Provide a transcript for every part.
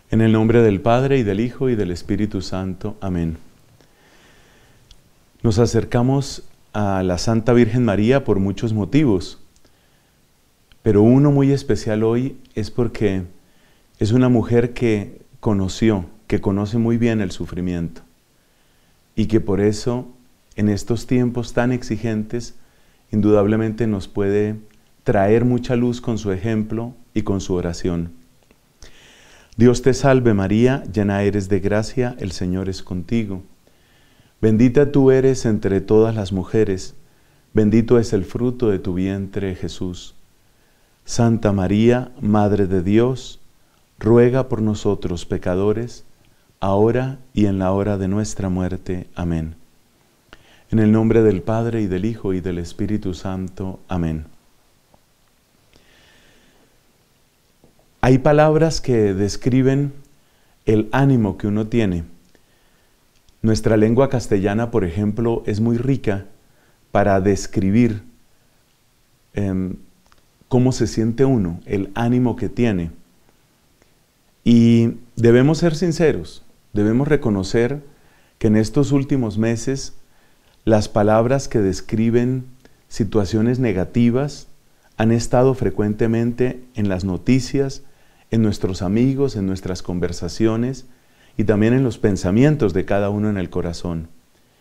En el nombre del Padre, y del Hijo, y del Espíritu Santo. Amén. Nos acercamos a la Santa Virgen María por muchos motivos, pero uno muy especial hoy es porque es una mujer que conoce muy bien el sufrimiento, y que por eso, en estos tiempos tan exigentes, indudablemente nos puede traer mucha luz con su ejemplo y con su oración. Dios te salve María, llena eres de gracia, el Señor es contigo. Bendita tú eres entre todas las mujeres, bendito es el fruto de tu vientre, Jesús. Santa María, Madre de Dios, ruega por nosotros pecadores, ahora y en la hora de nuestra muerte. Amén. En el nombre del Padre, y del Hijo, y del Espíritu Santo. Amén. Hay palabras que describen el ánimo que uno tiene. Nuestra lengua castellana, por ejemplo, es muy rica para describir cómo se siente uno, el ánimo que tiene. Y debemos ser sinceros, debemos reconocer que en estos últimos meses las palabras que describen situaciones negativas han estado frecuentemente en las noticias, en nuestros amigos, en nuestras conversaciones y también en los pensamientos de cada uno en el corazón.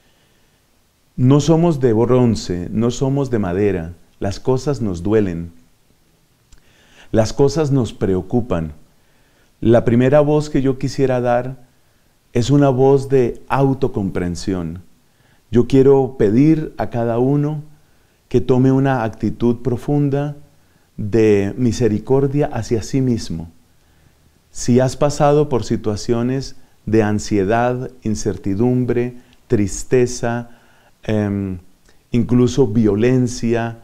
No somos de bronce, no somos de madera, las cosas nos duelen, las cosas nos preocupan. La primera voz que yo quisiera dar es una voz de autocomprensión. Yo quiero pedir a cada uno que tome una actitud profunda de misericordia hacia sí mismo. Si has pasado por situaciones de ansiedad, incertidumbre, tristeza, incluso violencia,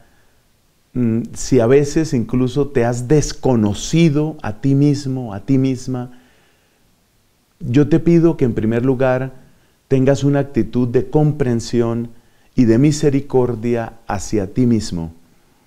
si a veces incluso te has desconocido a ti mismo, a ti misma, yo te pido que en primer lugar tengas una actitud de comprensión y de misericordia hacia ti mismo.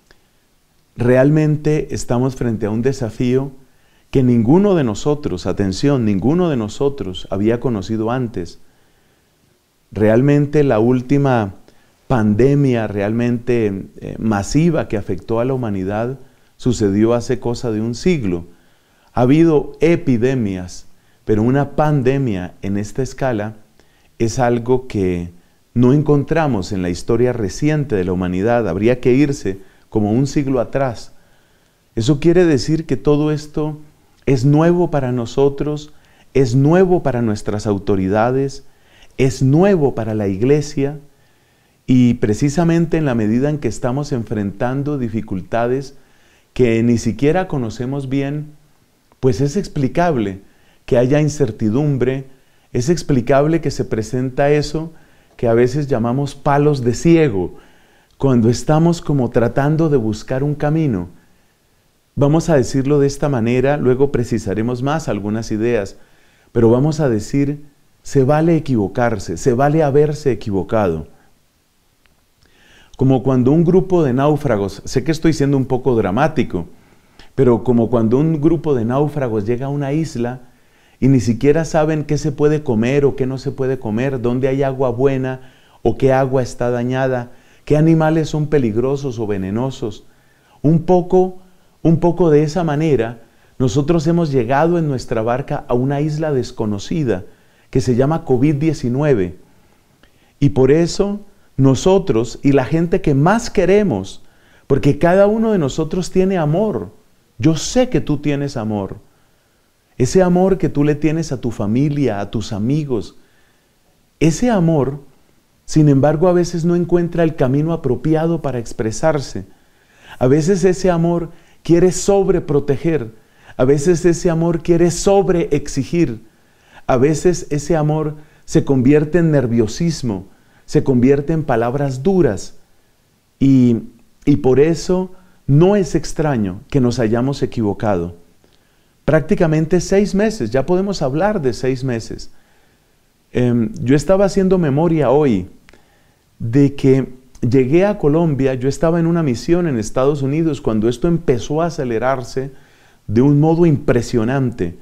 Realmente estamos frente a un desafío que ninguno de nosotros, atención, ninguno de nosotros había conocido antes. Realmente la última pandemia realmente masiva que afectó a la humanidad sucedió hace cosa de un siglo. Ha habido epidemias, pero una pandemia en esta escala es algo que no encontramos en la historia reciente de la humanidad. Habría que irse como un siglo atrás. Eso quiere decir que todo esto es nuevo para nosotros, es nuevo para nuestras autoridades, es nuevo para la Iglesia, y precisamente en la medida en que estamos enfrentando dificultades que ni siquiera conocemos bien, pues es explicable que haya incertidumbre, es explicable que se presenta eso que a veces llamamos palos de ciego, cuando estamos como tratando de buscar un camino. Vamos a decirlo de esta manera, luego precisaremos más algunas ideas, pero vamos a decir, se vale equivocarse, se vale haberse equivocado. Como cuando un grupo de náufragos, sé que estoy siendo un poco dramático, pero como cuando un grupo de náufragos llega a una isla y ni siquiera saben qué se puede comer o qué no se puede comer, dónde hay agua buena o qué agua está dañada, qué animales son peligrosos o venenosos. Un poco de esa manera, nosotros hemos llegado en nuestra barca a una isla desconocida que se llama COVID-19. Y por eso nosotros y la gente que más queremos, porque cada uno de nosotros tiene amor. Yo sé que tú tienes amor. Ese amor que tú le tienes a tu familia, a tus amigos. Ese amor, sin embargo, a veces no encuentra el camino apropiado para expresarse. A veces ese amor quiere sobreproteger. A veces ese amor quiere sobreexigir. A veces ese amor se convierte en nerviosismo, se convierte en palabras duras. Y por eso no es extraño que nos hayamos equivocado. Prácticamente 6 meses, ya podemos hablar de 6 meses. Yo estaba haciendo memoria hoy de que llegué a Colombia, yo estaba en una misión en Estados Unidos cuando esto empezó a acelerarse de un modo impresionante.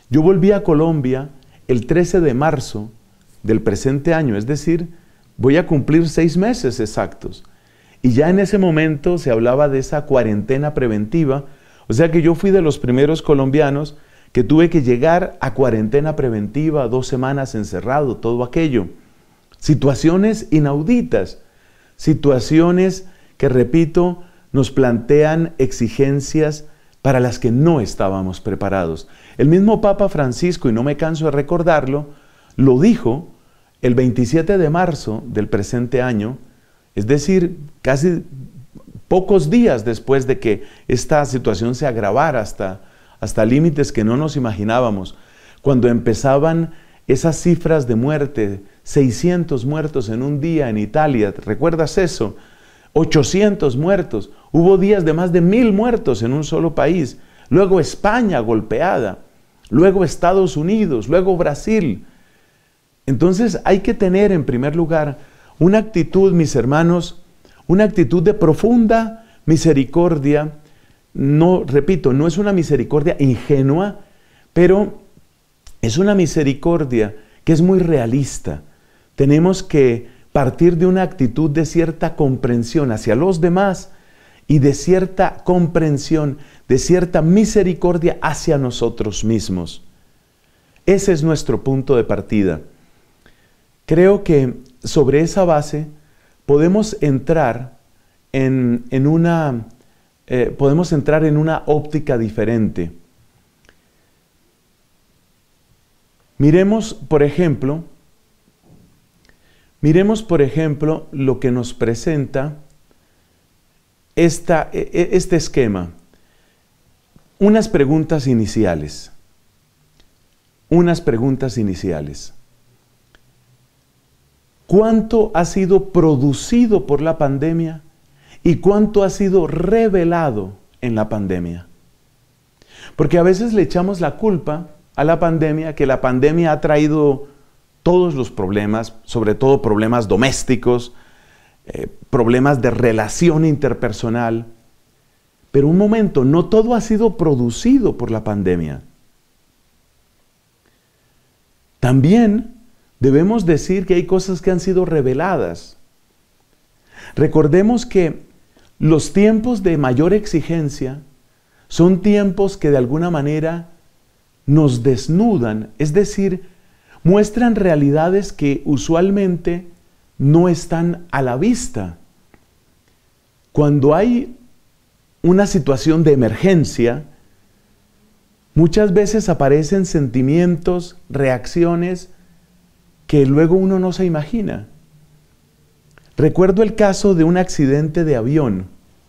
Yo volví a Colombia el 13 de marzo del presente año, es decir, voy a cumplir 6 meses exactos. Y ya en ese momento se hablaba de esa cuarentena preventiva, o sea que yo fui de los primeros colombianos que tuve que llegar a cuarentena preventiva, 2 semanas encerrado, todo aquello. Situaciones inauditas, situaciones que, repito, nos plantean exigencias para las que no estábamos preparados. El mismo Papa Francisco, y no me canso de recordarlo, lo dijo el 27 de marzo del presente año, es decir, casi pocos días después de que esta situación se agravara hasta límites que no nos imaginábamos, cuando empezaban esas cifras de muerte, 600 muertos en un día en Italia, ¿recuerdas eso? 800 muertos, hubo días de más de 1000 muertos en un solo país, luego España golpeada, luego Estados Unidos, luego Brasil. Entonces hay que tener en primer lugar una actitud, mis hermanos, una actitud de profunda misericordia. No, repito, no es una misericordia ingenua, pero es una misericordia que es muy realista. Tenemos que partir de una actitud de cierta comprensión hacia los demás y de cierta comprensión, de cierta misericordia hacia nosotros mismos. Ese es nuestro punto de partida. Creo que sobre esa base podemos entrar en una óptica diferente. Miremos, por ejemplo, lo que nos presenta este esquema. Unas preguntas iniciales. ¿Cuánto ha sido producido por la pandemia y cuánto ha sido revelado en la pandemia? Porque a veces le echamos la culpa a la pandemia, que la pandemia ha traído todos los problemas, sobre todo problemas domésticos, problemas de relación interpersonal. Pero un momento, no todo ha sido producido por la pandemia. También debemos decir que hay cosas que han sido reveladas. Recordemos que los tiempos de mayor exigencia son tiempos que de alguna manera nos desnudan, es decir, muestran realidades que usualmente no están a la vista. Cuando hay una situación de emergencia, muchas veces aparecen sentimientos, reacciones que luego uno no se imagina. Recuerdo el caso de un accidente de avión.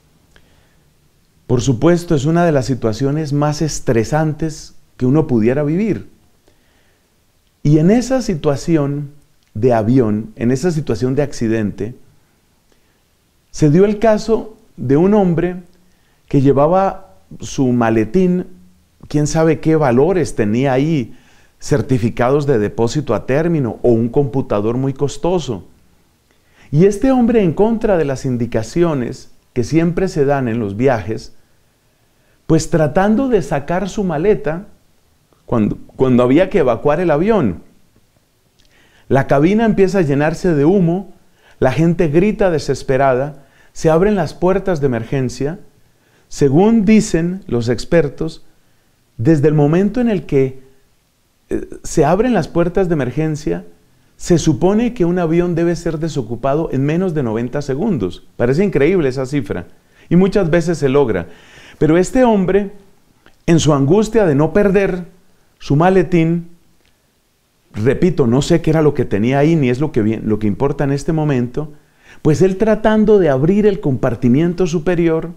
Por supuesto, es una de las situaciones más estresantes que uno pudiera vivir. Y en esa situación de avión, en esa situación de accidente, se dio el caso de un hombre que llevaba su maletín, quién sabe qué valores tenía ahí, certificados de depósito a término o un computador muy costoso. Y este hombre, en contra de las indicaciones que siempre se dan en los viajes, pues tratando de sacar su maleta, cuando había que evacuar el avión, la cabina empieza a llenarse de humo, la gente grita desesperada, se abren las puertas de emergencia. Según dicen los expertos, desde el momento en el que se abren las puertas de emergencia, se supone que un avión debe ser desocupado en menos de 90 segundos. Parece increíble esa cifra, y muchas veces se logra. Pero este hombre, en su angustia de no perder su maletín, repito, no sé qué era lo que tenía ahí, ni es lo que importa en este momento, pues él tratando de abrir el compartimiento superior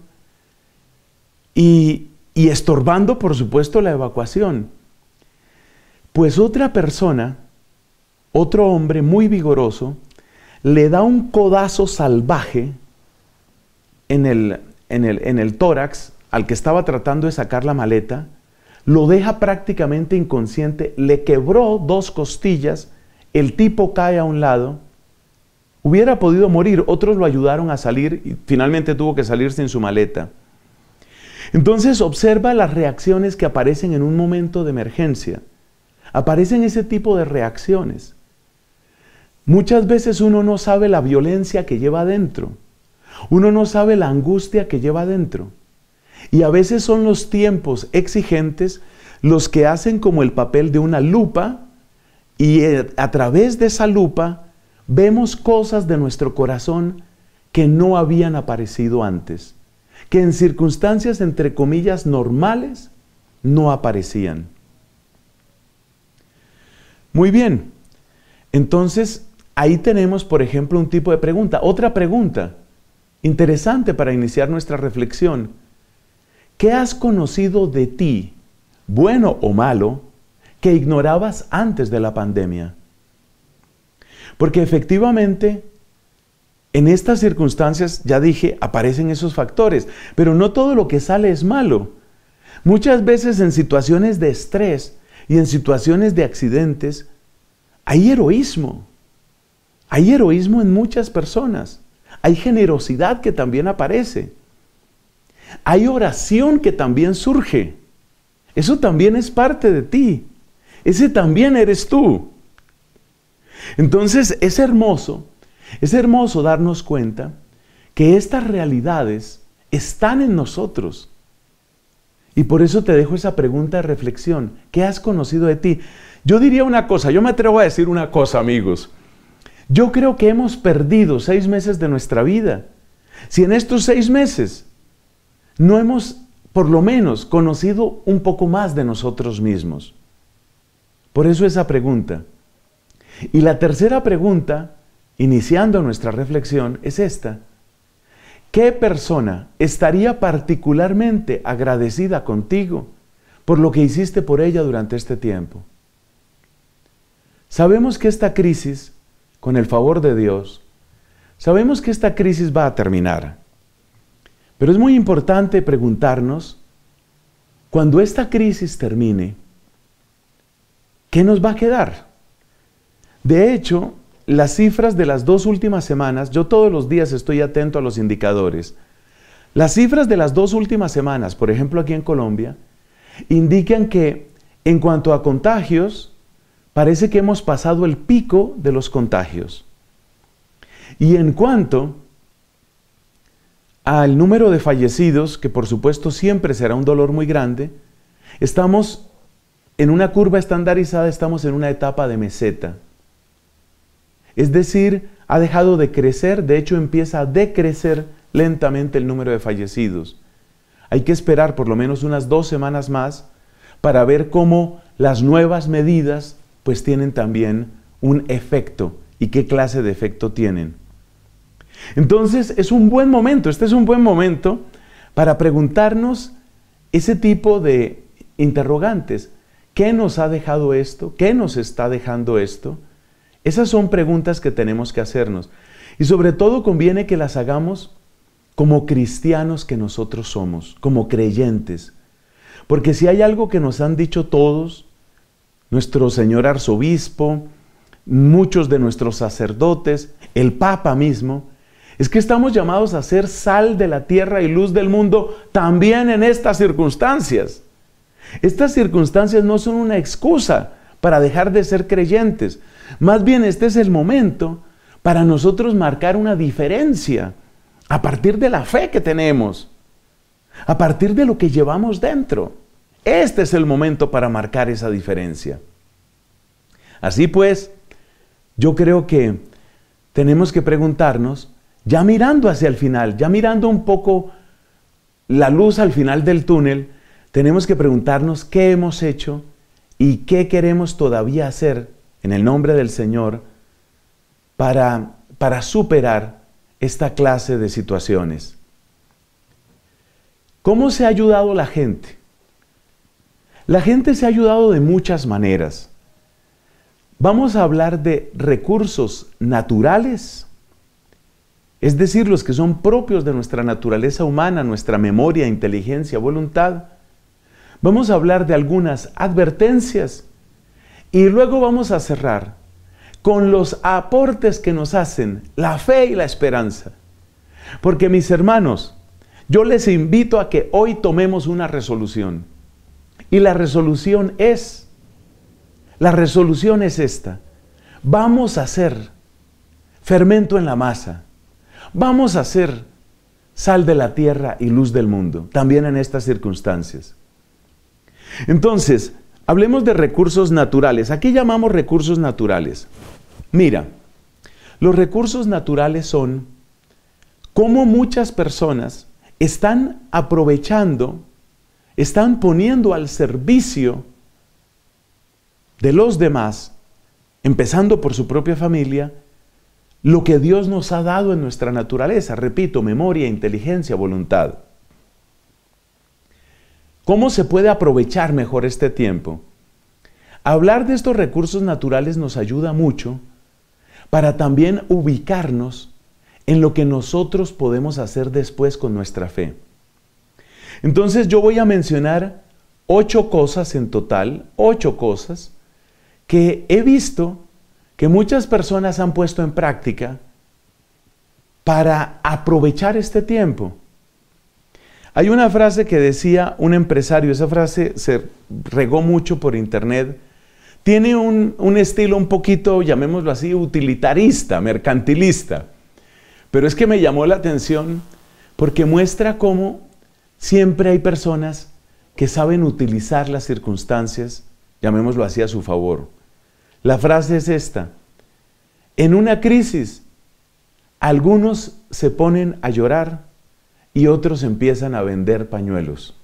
y estorbando, por supuesto, la evacuación. Pues otra persona, otro hombre muy vigoroso, le da un codazo salvaje en el tórax al que estaba tratando de sacar la maleta, lo deja prácticamente inconsciente, le quebró 2 costillas, el tipo cae a un lado, hubiera podido morir, otros lo ayudaron a salir y finalmente tuvo que salir sin su maleta. Entonces observa las reacciones que aparecen en un momento de emergencia. aparecen ese tipo de reacciones. Muchas veces uno no sabe la violencia que lleva adentro. Uno no sabe la angustia que lleva adentro. Y a veces son los tiempos exigentes los que hacen como el papel de una lupa, y a través de esa lupa vemos cosas de nuestro corazón que no habían aparecido antes, que en circunstancias entre comillas normales no aparecían. Muy bien, entonces ahí tenemos, por ejemplo, un tipo de pregunta. Otra pregunta interesante para iniciar nuestra reflexión. ¿Qué has conocido de ti, bueno o malo, que ignorabas antes de la pandemia? Porque efectivamente, en estas circunstancias, ya dije, aparecen esos factores, pero no todo lo que sale es malo. Muchas veces en situaciones de estrés y en situaciones de accidentes, hay heroísmo. Hay heroísmo en muchas personas. Hay generosidad que también aparece. Hay oración que también surge. Eso también es parte de ti. Ese también eres tú. Entonces es hermoso darnos cuenta que estas realidades están en nosotros. Y por eso te dejo esa pregunta de reflexión. ¿Qué has conocido de ti? Yo diría una cosa, yo me atrevo a decir una cosa, amigos. Yo creo que hemos perdido 6 meses de nuestra vida. Si en estos 6 meses no hemos, por lo menos, conocido un poco más de nosotros mismos. Por eso esa pregunta. Y la tercera pregunta, iniciando nuestra reflexión, es esta. ¿Qué persona estaría particularmente agradecida contigo por lo que hiciste por ella durante este tiempo? Sabemos que esta crisis, con el favor de Dios, sabemos que esta crisis va a terminar. Pero es muy importante preguntarnos, cuando esta crisis termine, ¿qué nos va a quedar? De hecho, las cifras de las 2 últimas semanas, yo todos los días estoy atento a los indicadores. Las cifras de las 2 últimas semanas, por ejemplo aquí en Colombia, indican que en cuanto a contagios, parece que hemos pasado el pico de los contagios. Y en cuanto al número de fallecidos, que por supuesto siempre será un dolor muy grande, estamos en una curva estandarizada, estamos en una etapa de meseta. Es decir, ha dejado de crecer, de hecho empieza a decrecer lentamente el número de fallecidos. Hay que esperar por lo menos unas 2 semanas más para ver cómo las nuevas medidas pues tienen también un efecto y qué clase de efecto tienen. Entonces es un buen momento, este es un buen momento para preguntarnos ese tipo de interrogantes. ¿Qué nos ha dejado esto? ¿Qué nos está dejando esto? Esas son preguntas que tenemos que hacernos. Y sobre todo conviene que las hagamos como cristianos que nosotros somos, como creyentes. Porque si hay algo que nos han dicho todos, nuestro señor arzobispo, muchos de nuestros sacerdotes, el Papa mismo, es que estamos llamados a ser sal de la tierra y luz del mundo también en estas circunstancias. Estas circunstancias no son una excusa para dejar de ser creyentes. Más bien este es el momento para nosotros marcar una diferencia a partir de la fe que tenemos, a partir de lo que llevamos dentro. Este es el momento para marcar esa diferencia. Así pues, yo creo que tenemos que preguntarnos, ya mirando hacia el final, ya mirando un poco la luz al final del túnel, tenemos que preguntarnos qué hemos hecho y qué queremos todavía hacer en el nombre del Señor para superar esta clase de situaciones. ¿Cómo se ha ayudado la gente? La gente se ha ayudado de muchas maneras. Vamos a hablar de recursos naturales, es decir, los que son propios de nuestra naturaleza humana, nuestra memoria, inteligencia, voluntad. Vamos a hablar de algunas advertencias y luego vamos a cerrar con los aportes que nos hacen la fe y la esperanza. Porque mis hermanos, yo les invito a que hoy tomemos una resolución. Y la resolución es La resolución es esta. Vamos a ser fermento en la masa. Vamos a ser sal de la tierra y luz del mundo, también en estas circunstancias. Entonces, hablemos de recursos naturales. ¿A qué llamamos recursos naturales? Mira, los recursos naturales son cómo muchas personas están aprovechando, están poniendo al servicio de los demás, empezando por su propia familia, lo que Dios nos ha dado en nuestra naturaleza. Repito, memoria, inteligencia, voluntad. ¿Cómo se puede aprovechar mejor este tiempo? Hablar de estos recursos naturales nos ayuda mucho para también ubicarnos en lo que nosotros podemos hacer después con nuestra fe. Entonces yo voy a mencionar 8 cosas en total, 8 cosas que he visto que muchas personas han puesto en práctica para aprovechar este tiempo. Hay una frase que decía un empresario, esa frase se regó mucho por internet, tiene un estilo un poquito, llamémoslo así, utilitarista, mercantilista, pero es que me llamó la atención porque muestra cómo siempre hay personas que saben utilizar las circunstancias, llamémoslo así, a su favor. La frase es esta: en una crisis, algunos se ponen a llorar y otros empiezan a vender pañuelos.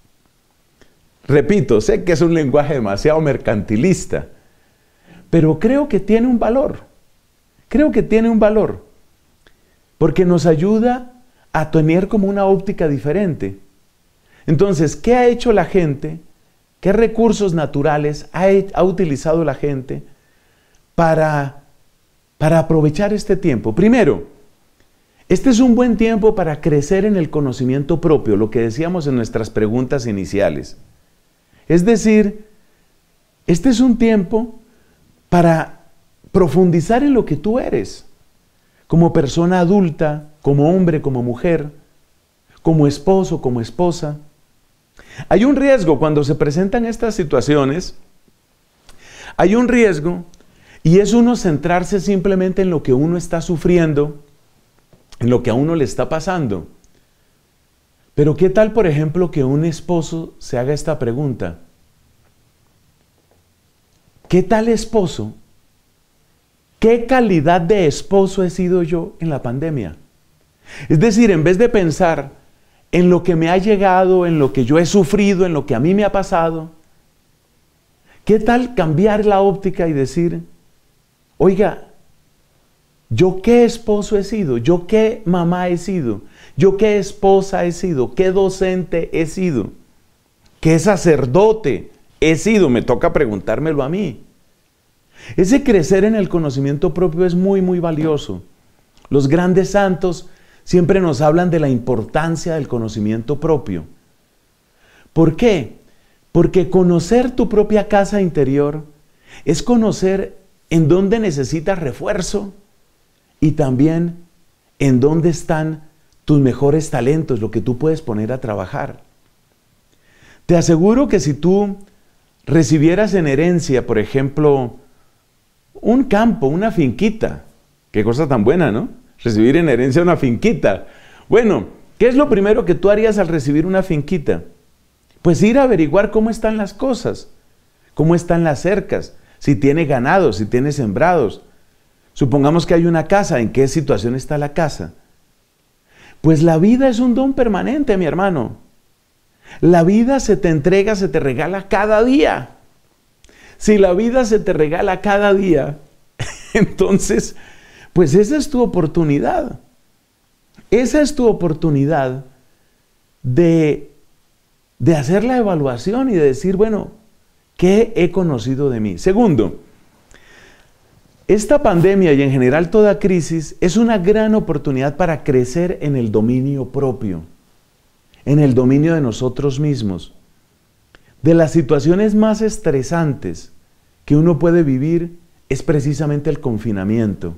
Repito, sé que es un lenguaje demasiado mercantilista, pero creo que tiene un valor. Creo que tiene un valor, porque nos ayuda a tener como una óptica diferente. Entonces, ¿qué ha hecho la gente? ¿Qué recursos naturales ha utilizado la gente para aprovechar este tiempo? Primero, este es un buen tiempo para crecer en el conocimiento propio, lo que decíamos en nuestras preguntas iniciales. Es decir, este es un tiempo para profundizar en lo que tú eres, como persona adulta, como hombre, como mujer, como esposo, como esposa. Hay un riesgo cuando se presentan estas situaciones, hay un riesgo, y es uno centrarse simplemente en lo que uno está sufriendo, en lo que a uno le está pasando. Pero ¿qué tal, por ejemplo, que un esposo se haga esta pregunta? ¿Qué tal esposo? ¿Qué calidad de esposo he sido yo en la pandemia? Es decir, en vez de pensar en lo que me ha llegado, en lo que yo he sufrido, en lo que a mí me ha pasado, ¿qué tal cambiar la óptica y decir, oiga, ¿yo qué esposo he sido? ¿Yo qué mamá he sido? ¿Yo qué esposa he sido? ¿Qué docente he sido? ¿Qué sacerdote he sido? Me toca preguntármelo a mí. Ese crecer en el conocimiento propio es muy, muy valioso. Los grandes santos siempre nos hablan de la importancia del conocimiento propio. ¿Por qué? Porque conocer tu propia casa interior es conocer en dónde necesitas refuerzo y también en dónde están tus mejores talentos, lo que tú puedes poner a trabajar. Te aseguro que si tú recibieras en herencia, por ejemplo, un campo, una finquita, qué cosa tan buena, ¿no? Recibir en herencia una finquita. Bueno, ¿qué es lo primero que tú harías al recibir una finquita? Pues ir a averiguar cómo están las cosas, cómo están las cercas, si tiene ganado, si tiene sembrados. Supongamos que hay una casa, ¿en qué situación está la casa? Pues la vida es un don permanente, mi hermano. La vida se te entrega, se te regala cada día. Si la vida se te regala cada día, entonces, pues esa es tu oportunidad. Esa es tu oportunidad de hacer la evaluación y de decir, bueno, ¿qué he conocido de mí? Segundo, esta pandemia y en general toda crisis es una gran oportunidad para crecer en el dominio propio, en el dominio de nosotros mismos. De las situaciones más estresantes que uno puede vivir es precisamente el confinamiento.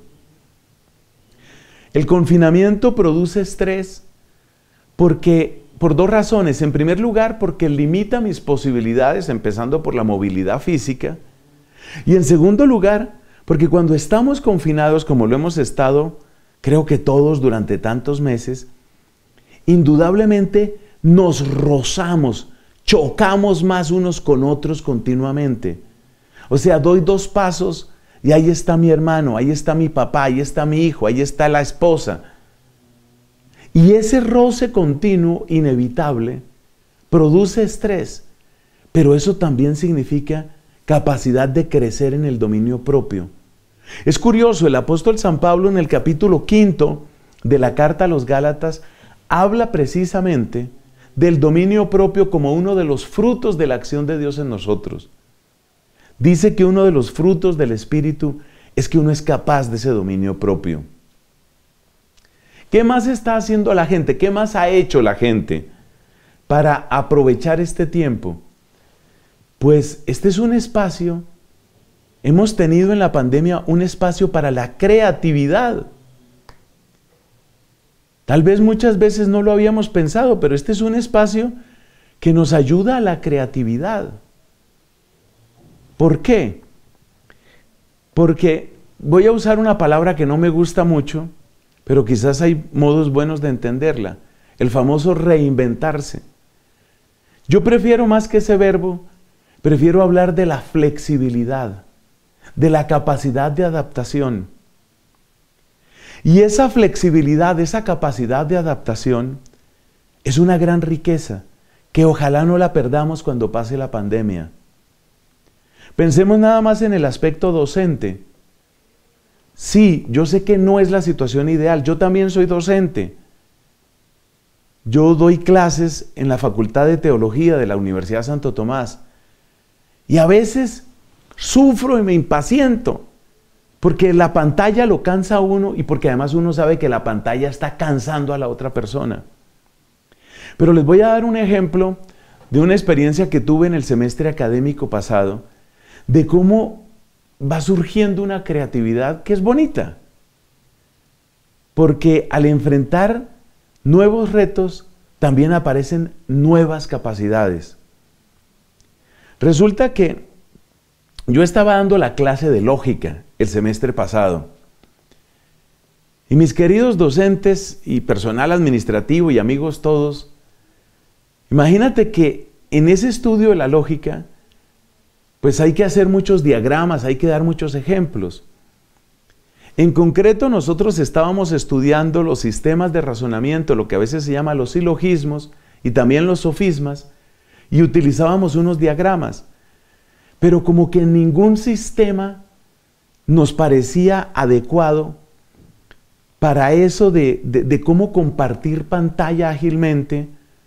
El confinamiento produce estrés por 2 razones. En primer lugar, porque limita mis posibilidades, empezando por la movilidad física, Y en segundo lugar, porque cuando estamos confinados, como lo hemos estado, creo que todos durante tantos meses, indudablemente nos rozamos, chocamos más unos con otros continuamente. O sea, doy 2 pasos y ahí está mi hermano, ahí está mi papá, ahí está mi hijo, ahí está la esposa. Y ese roce continuo, inevitable, produce estrés, pero eso también significa capacidad de crecer en el dominio propio. Es curioso, el apóstol San Pablo en el capítulo 5 de la carta a los Gálatas habla precisamente del dominio propio como uno de los frutos de la acción de Dios en nosotros. Dice que uno de los frutos del Espíritu es que uno es capaz de ese dominio propio. ¿Qué más está haciendo la gente? ¿Qué más ha hecho la gente para aprovechar este tiempo? Pues este es un espacio, hemos tenido en la pandemia un espacio para la creatividad. Tal vez muchas veces no lo habíamos pensado, pero este es un espacio que nos ayuda a la creatividad. ¿Por qué? Porque voy a usar una palabra que no me gusta mucho, pero quizás hay modos buenos de entenderla. El famoso reinventarse. Yo prefiero más que ese verbo, prefiero hablar de la flexibilidad, de la capacidad de adaptación. Y esa flexibilidad, esa capacidad de adaptación es una gran riqueza que ojalá no la perdamos cuando pase la pandemia. Pensemos nada más en el aspecto docente. Sí, yo sé que no es la situación ideal, yo también soy docente. Yo doy clases en la Facultad de Teología de la Universidad Santo Tomás y a veces sufro y me impaciento porque la pantalla lo cansa a uno y porque además uno sabe que la pantalla está cansando a la otra persona. Pero les voy a dar un ejemplo de una experiencia que tuve en el semestre académico pasado, de cómo va surgiendo una creatividad que es bonita. Porque al enfrentar nuevos retos, también aparecen nuevas capacidades. Resulta que yo estaba dando la clase de lógica el semestre pasado. Y mis queridos docentes y personal administrativo y amigos todos, imagínate que en ese estudio de la lógica, pues hay que hacer muchos diagramas, hay que dar muchos ejemplos. En concreto, nosotros estábamos estudiando los sistemas de razonamiento, lo que a veces se llama los silogismos y también los sofismas, y utilizábamos unos diagramas. Pero como que ningún sistema nos parecía adecuado para eso de cómo compartir pantalla ágilmente,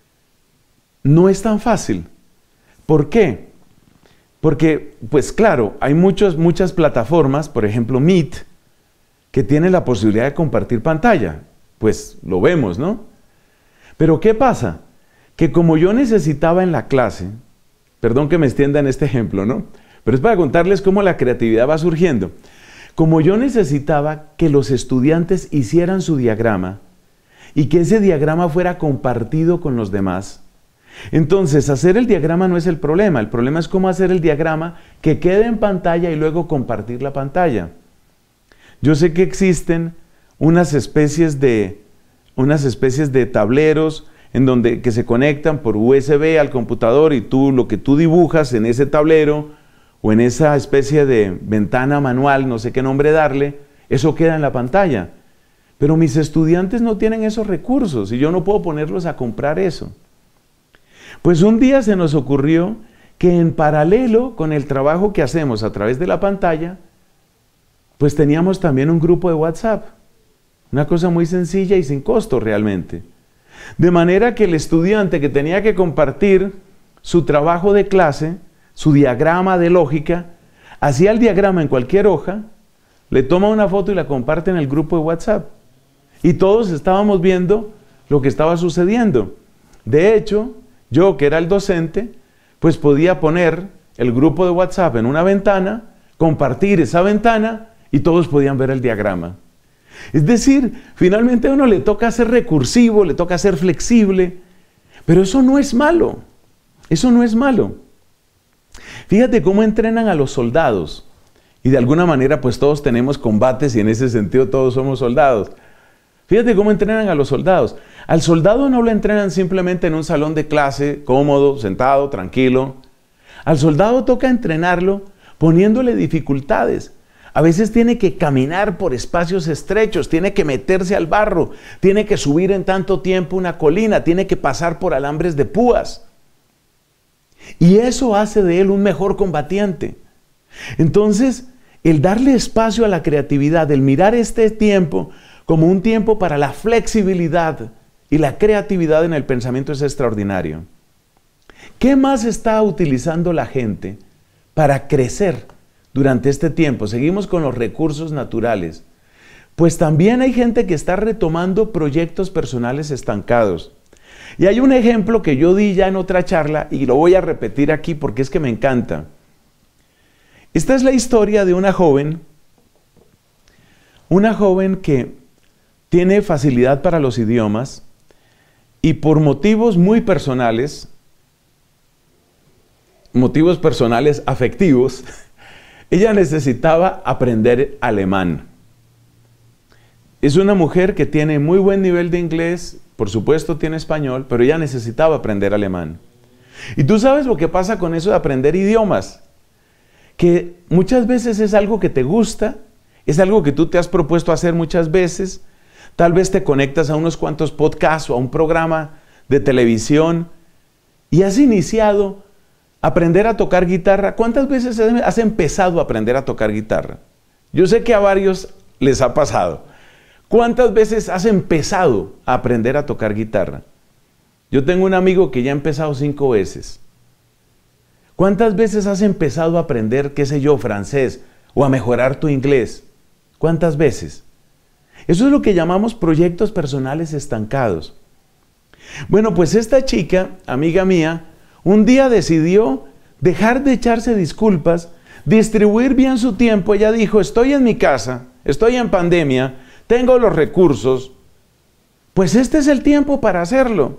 no es tan fácil. ¿Por qué? Porque, pues claro, hay muchas plataformas, por ejemplo Meet, que tienen la posibilidad de compartir pantalla. Pues lo vemos, ¿no? Pero ¿qué pasa? Que como yo necesitaba en la clase, perdón que me extienda en este ejemplo, ¿no? Pero es para contarles cómo la creatividad va surgiendo. Como yo necesitaba que los estudiantes hicieran su diagrama y que ese diagrama fuera compartido con los demás, entonces hacer el diagrama no es el problema es cómo hacer el diagrama que quede en pantalla y luego compartir la pantalla. Yo sé que existen unas especies de tableros en donde que se conectan por USB al computador y lo que tú dibujas en ese tablero o en esa especie de ventana manual, no sé qué nombre darle, eso queda en la pantalla. Pero mis estudiantes no tienen esos recursos y yo no puedo ponerlos a comprar eso. Pues un día se nos ocurrió que en paralelo con el trabajo que hacemos a través de la pantalla, pues teníamos también un grupo de WhatsApp. Una cosa muy sencilla y sin costo realmente. De manera que el estudiante que tenía que compartir su trabajo de clase, su diagrama de lógica, hacía el diagrama en cualquier hoja, le toma una foto y la comparte en el grupo de WhatsApp. Y todos estábamos viendo lo que estaba sucediendo. De hecho, yo que era el docente, pues podía poner el grupo de WhatsApp en una ventana, compartir esa ventana y todos podían ver el diagrama. Es decir, finalmente a uno le toca ser recursivo, le toca ser flexible, pero eso no es malo. Eso no es malo. Fíjate cómo entrenan a los soldados. Y de alguna manera pues todos tenemos combates y en ese sentido todos somos soldados. Fíjate cómo entrenan a los soldados. Al soldado no lo entrenan simplemente en un salón de clase, cómodo, sentado, tranquilo. Al soldado toca entrenarlo poniéndole dificultades. A veces tiene que caminar por espacios estrechos, tiene que meterse al barro, tiene que subir en tanto tiempo una colina, tiene que pasar por alambres de púas. Y eso hace de él un mejor combatiente. Entonces, el darle espacio a la creatividad, el mirar este tiempo como un tiempo para la flexibilidad y la creatividad en el pensamiento es extraordinario. ¿Qué más está utilizando la gente para crecer durante este tiempo? Seguimos con los recursos naturales. Pues también hay gente que está retomando proyectos personales estancados. Y hay un ejemplo que yo di ya en otra charla y lo voy a repetir aquí porque es que me encanta. Esta es la historia de una joven que tiene facilidad para los idiomas y por motivos muy personales, motivos personales afectivos, ella necesitaba aprender alemán. Es una mujer que tiene muy buen nivel de inglés, por supuesto tiene español, pero ella necesitaba aprender alemán. Y tú sabes lo que pasa con eso de aprender idiomas, que muchas veces es algo que te gusta, es algo que tú te has propuesto hacer muchas veces, tal vez te conectas a unos cuantos podcasts o a un programa de televisión y has iniciado a aprender a tocar guitarra. ¿Cuántas veces has empezado a aprender a tocar guitarra? Yo sé que a varios les ha pasado. ¿Cuántas veces has empezado a aprender a tocar guitarra? Yo tengo un amigo que ya ha empezado 5 veces. ¿Cuántas veces has empezado a aprender, qué sé yo, francés o a mejorar tu inglés? ¿Cuántas veces? Eso es lo que llamamos proyectos personales estancados. Bueno, pues esta chica, amiga mía, un día decidió dejar de echarse disculpas, distribuir bien su tiempo. Ella dijo, estoy en mi casa, estoy en pandemia, tengo los recursos, pues este es el tiempo para hacerlo.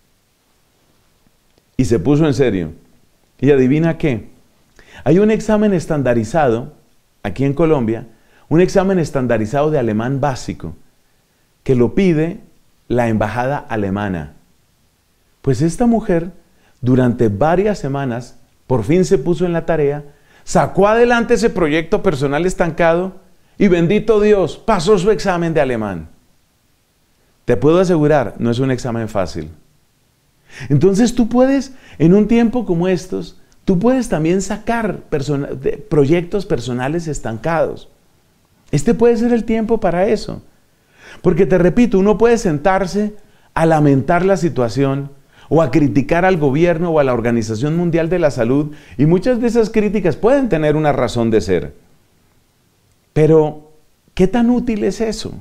Y se puso en serio. Y adivina qué, hay un examen estandarizado, aquí en Colombia, un examen estandarizado de alemán básico, que lo pide la embajada alemana. Pues esta mujer, durante varias semanas, por fin se puso en la tarea, sacó adelante ese proyecto personal estancado y bendito Dios, pasó su examen de alemán. Te puedo asegurar, no es un examen fácil. Entonces tú puedes, en un tiempo como estos, tú puedes también sacar proyectos personales estancados. Este puede ser el tiempo para eso. Porque te repito, uno puede sentarse a lamentar la situación o a criticar al gobierno o a la Organización Mundial de la Salud y muchas de esas críticas pueden tener una razón de ser. Pero, ¿qué tan útil es eso?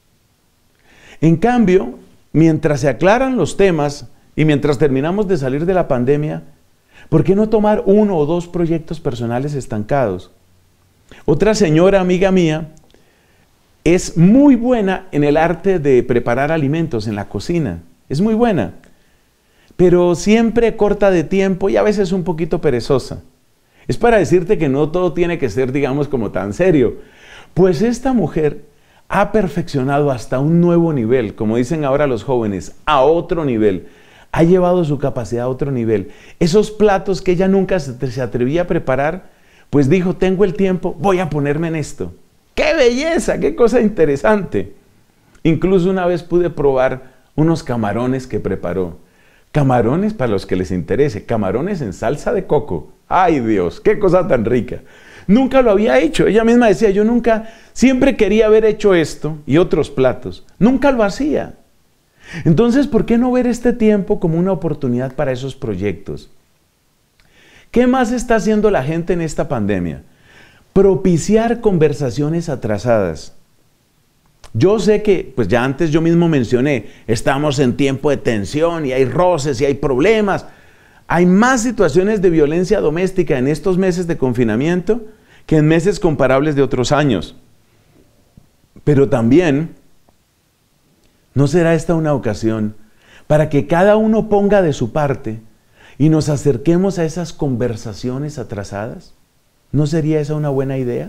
En cambio, mientras se aclaran los temas y mientras terminamos de salir de la pandemia, ¿por qué no tomar 1 o 2 proyectos personales estancados? Otra señora amiga mía es muy buena en el arte de preparar alimentos en la cocina. Es muy buena, pero siempre corta de tiempo y a veces un poquito perezosa. Es para decirte que no todo tiene que ser, digamos, como tan serio. Pues esta mujer ha perfeccionado hasta un nuevo nivel, como dicen ahora los jóvenes, a otro nivel. Ha llevado su capacidad a otro nivel. Esos platos que ella nunca se atrevía a preparar, pues dijo, tengo el tiempo, voy a ponerme en esto. ¡Qué belleza! ¡Qué cosa interesante! Incluso una vez pude probar unos camarones que preparó. Camarones, para los que les interese, camarones en salsa de coco. ¡Ay Dios! ¡Qué cosa tan rica! Nunca lo había hecho. Ella misma decía, yo nunca, siempre quería haber hecho esto y otros platos. Nunca lo hacía. Entonces, ¿por qué no ver este tiempo como una oportunidad para esos proyectos? ¿Qué más está haciendo la gente en esta pandemia? Propiciar conversaciones atrasadas. Yo sé que, pues ya antes yo mismo mencioné, estamos en tiempo de tensión y hay roces y hay problemas. Hay más situaciones de violencia doméstica en estos meses de confinamiento que en meses comparables de otros años. Pero también, ¿no será esta una ocasión para que cada uno ponga de su parte y nos acerquemos a esas conversaciones atrasadas? ¿No sería esa una buena idea?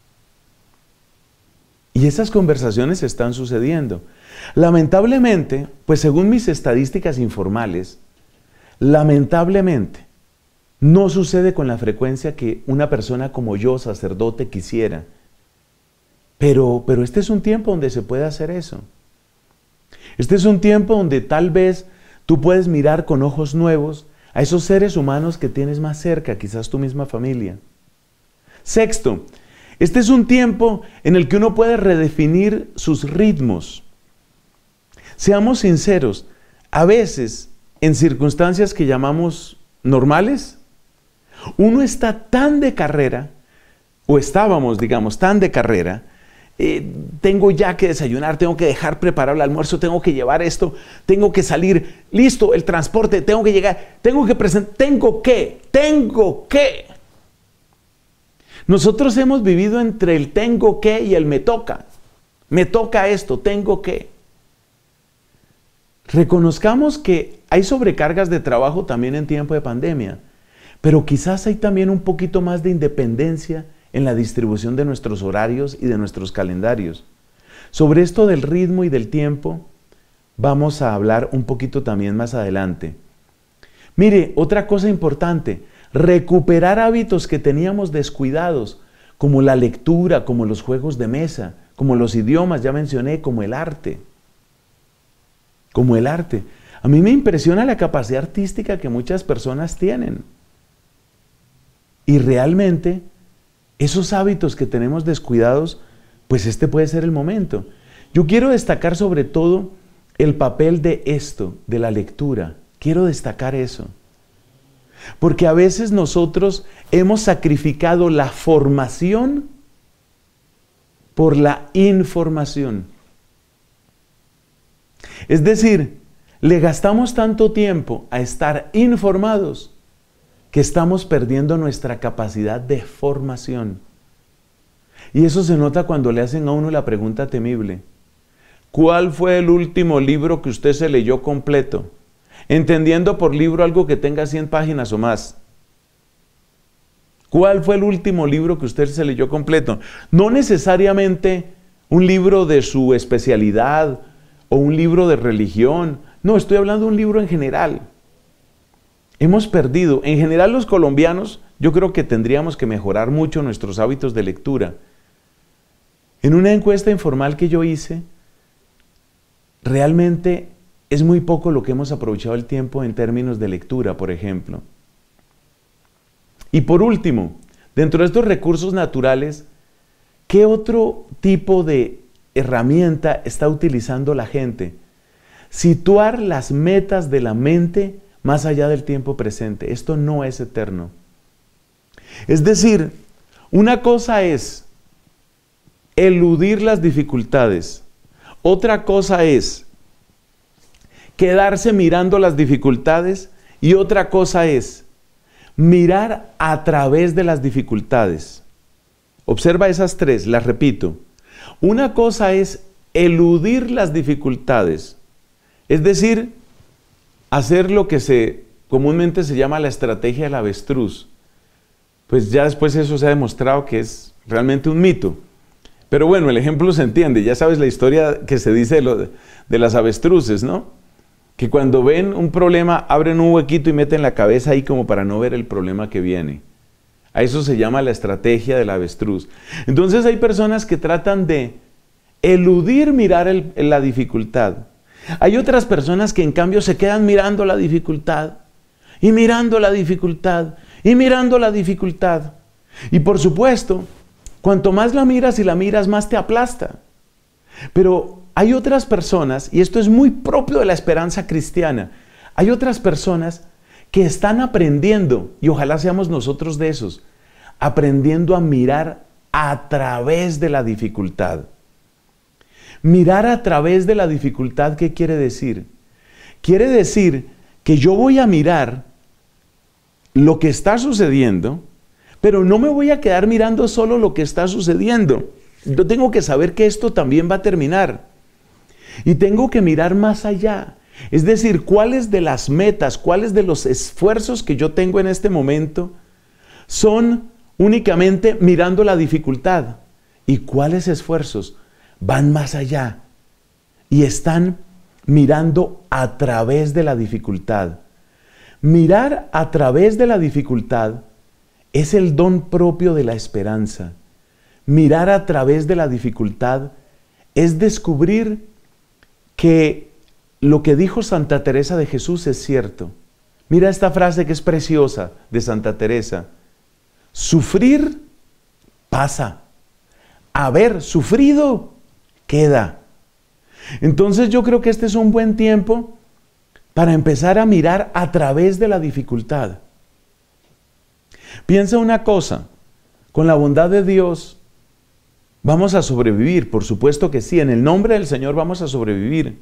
Y esas conversaciones están sucediendo. Lamentablemente, pues según mis estadísticas informales, lamentablemente, no sucede con la frecuencia que una persona como yo, sacerdote, quisiera. Pero este es un tiempo donde se puede hacer eso. Este es un tiempo donde tal vez tú puedes mirar con ojos nuevos a esos seres humanos que tienes más cerca, quizás tu misma familia. Sexto, este es un tiempo en el que uno puede redefinir sus ritmos. Seamos sinceros, a veces en circunstancias que llamamos normales, uno está tan de carrera, o estábamos, digamos, tan de carrera, tengo ya que desayunar, tengo que dejar preparado el almuerzo, tengo que llevar esto, tengo que salir, listo, el transporte, tengo que llegar, tengo que presentar, tengo que. Nosotros hemos vivido entre el tengo que y el me toca esto, tengo que. Reconozcamos que hay sobrecargas de trabajo también en tiempo de pandemia, pero quizás hay también un poquito más de independencia en la distribución de nuestros horarios y de nuestros calendarios. Sobre esto del ritmo y del tiempo vamos a hablar un poquito también más adelante. Mire, otra cosa importante, recuperar hábitos que teníamos descuidados, como la lectura, como los juegos de mesa, como los idiomas, ya mencioné, como el arte. Como el arte. A mí me impresiona la capacidad artística que muchas personas tienen. Y realmente, esos hábitos que tenemos descuidados, pues este puede ser el momento. Yo quiero destacar sobre todo el papel de esto, de la lectura. Quiero destacar eso. Porque a veces nosotros hemos sacrificado la formación por la información. Es decir, le gastamos tanto tiempo a estar informados que estamos perdiendo nuestra capacidad de formación. Y eso se nota cuando le hacen a uno la pregunta temible: ¿cuál fue el último libro que usted se leyó completo? Entendiendo por libro algo que tenga 100 páginas o más. ¿Cuál fue el último libro que usted se leyó completo? No necesariamente un libro de su especialidad o un libro de religión. No, estoy hablando de un libro en general. Hemos perdido, en general los colombianos, yo creo que tendríamos que mejorar mucho nuestros hábitos de lectura. En una encuesta informal que yo hice, realmente es muy poco lo que hemos aprovechado el tiempo en términos de lectura, por ejemplo. Y por último, dentro de estos recursos naturales, ¿qué otro tipo de herramienta está utilizando la gente? Situar las metas de la mente más allá del tiempo presente. Esto no es eterno. Es decir, una cosa es eludir las dificultades. Otra cosa es quedarse mirando las dificultades y otra cosa es mirar a través de las dificultades. Observa esas tres, las repito. Una cosa es eludir las dificultades, es decir, hacer lo que comúnmente se llama la estrategia del avestruz. Pues ya después eso se ha demostrado que es realmente un mito. Pero bueno, el ejemplo se entiende. Ya sabes la historia que se dice de las avestruces, ¿no? Que cuando ven un problema, abren un huequito y meten la cabeza ahí como para no ver el problema que viene. A eso se llama la estrategia del avestruz. Entonces hay personas que tratan de eludir mirar la dificultad. Hay otras personas que en cambio se quedan mirando la dificultad, y mirando la dificultad, y mirando la dificultad. Y por supuesto, cuanto más la miras y la miras, más te aplasta. Pero hay otras personas, y esto es muy propio de la esperanza cristiana, hay otras personas que están aprendiendo, y ojalá seamos nosotros de esos, aprendiendo a mirar a través de la dificultad. Mirar a través de la dificultad, ¿qué quiere decir? Quiere decir que yo voy a mirar lo que está sucediendo, pero no me voy a quedar mirando solo lo que está sucediendo. Yo tengo que saber que esto también va a terminar. Y tengo que mirar más allá. Es decir, cuáles de las metas, cuáles de los esfuerzos que yo tengo en este momento son únicamente mirando la dificultad y cuáles esfuerzos van más allá y están mirando a través de la dificultad. Mirar a través de la dificultad es el don propio de la esperanza. Mirar a través de la dificultad es descubrir que lo que dijo Santa Teresa de Jesús es cierto. Mira esta frase que es preciosa de Santa Teresa. Sufrir pasa. Haber sufrido queda. Entonces yo creo que este es un buen tiempo para empezar a mirar a través de la dificultad. Piensa una cosa, con la bondad de Dios vamos a sobrevivir, por supuesto que sí, en el nombre del Señor vamos a sobrevivir.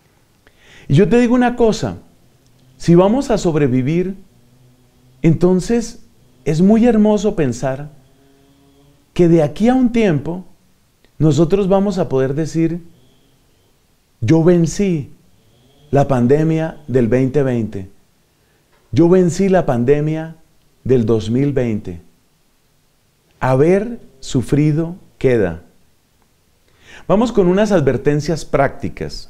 Y yo te digo una cosa, si vamos a sobrevivir, entonces es muy hermoso pensar que de aquí a un tiempo nosotros vamos a poder decir, yo vencí la pandemia del 2020, yo vencí la pandemia del 2020. Haber sufrido queda. Vamos con unas advertencias prácticas.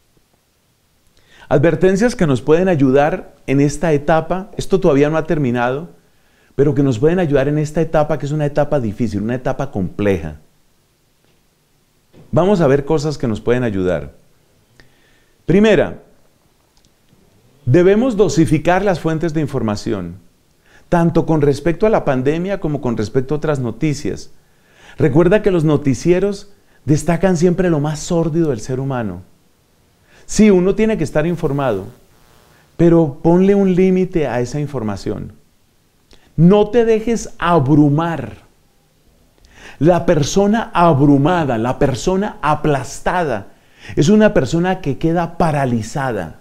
Advertencias que nos pueden ayudar en esta etapa, esto todavía no ha terminado, pero que nos pueden ayudar en esta etapa que es una etapa difícil, una etapa compleja. Vamos a ver cosas que nos pueden ayudar. Primera, debemos dosificar las fuentes de información, tanto con respecto a la pandemia como con respecto a otras noticias. Recuerda que los noticieros destacan siempre lo más sórdido del ser humano. Sí, uno tiene que estar informado, pero ponle un límite a esa información. No te dejes abrumar. La persona abrumada, la persona aplastada, es una persona que queda paralizada.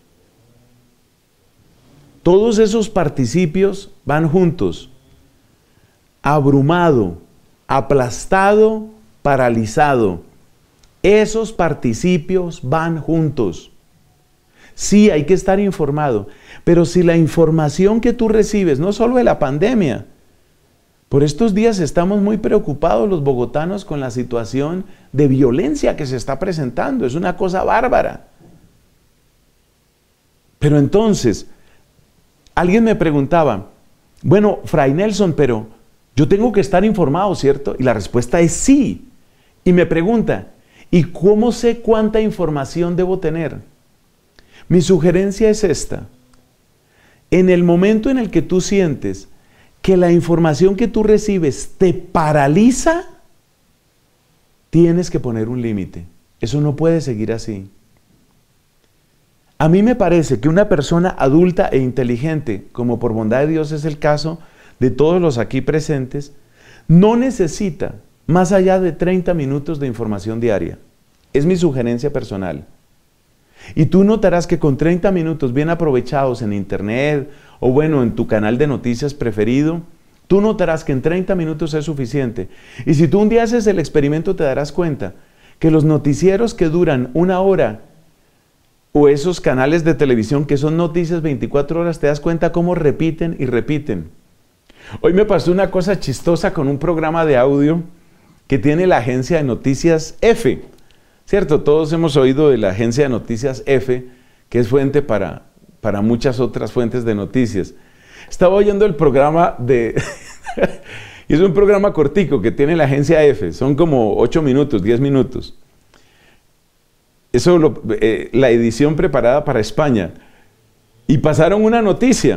Todos esos participios van juntos. Abrumado, aplastado, paralizado. Esos participios van juntos. Sí, hay que estar informado, pero si la información que tú recibes, no solo de la pandemia, por estos días estamos muy preocupados los bogotanos con la situación de violencia que se está presentando, es una cosa bárbara. Pero entonces, alguien me preguntaba, bueno, Fray Nelson, pero yo tengo que estar informado, ¿cierto? Y la respuesta es sí. Y me pregunta, ¿y cómo sé cuánta información debo tener? Mi sugerencia es esta. En el momento en el que tú sientes que la información que tú recibes te paraliza, tienes que poner un límite. Eso no puede seguir así. A mí me parece que una persona adulta e inteligente, como por bondad de Dios es el caso de todos los aquí presentes, no necesita más allá de 30 minutos de información diaria. Es mi sugerencia personal. Y tú notarás que con 30 minutos bien aprovechados en internet o bueno, en tu canal de noticias preferido, tú notarás que en 30 minutos es suficiente. Y si tú un día haces el experimento te darás cuenta que los noticieros que duran 1 hora o esos canales de televisión que son noticias 24 horas, te das cuenta cómo repiten y repiten. Hoy me pasó una cosa chistosa con un programa de audio que tiene la agencia de noticias EFE. ¿Cierto? Todos hemos oído de la agencia de noticias EFE, que es fuente para muchas otras fuentes de noticias. Estaba oyendo el programa de... y es un programa cortico que tiene la agencia EFE, son como 8 minutos, 10 minutos. Eso la edición preparada para España. Y pasaron una noticia